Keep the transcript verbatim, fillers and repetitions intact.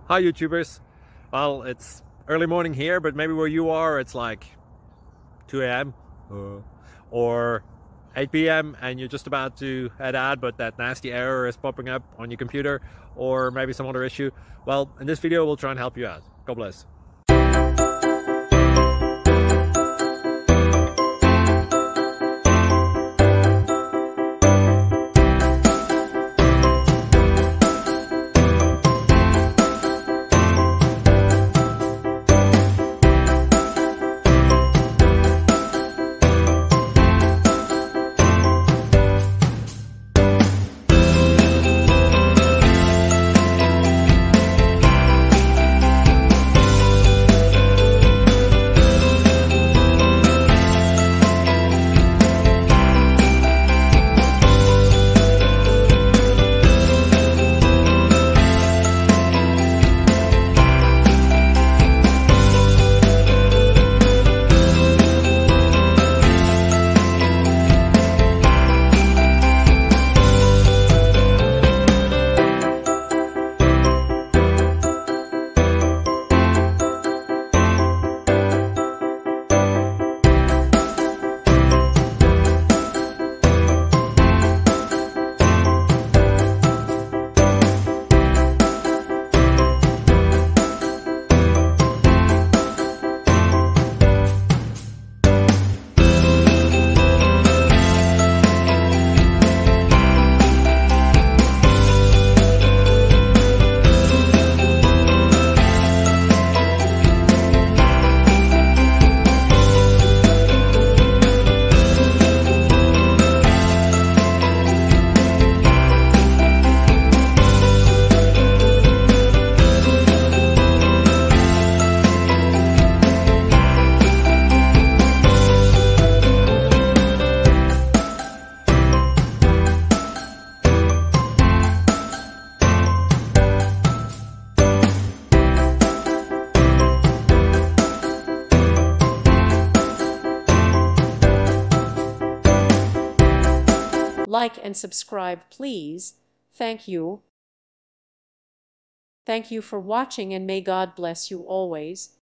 Hi YouTubers. Well, it's early morning here, but maybe where you are it's like two A M uh, or eight P M and you're just about to head out, but that nasty error is popping up on your computer, or maybe some other issue. Well, in this video we'll try and help you out. God bless. Like and subscribe, please. Thank you. Thank you for watching, and may God bless you always.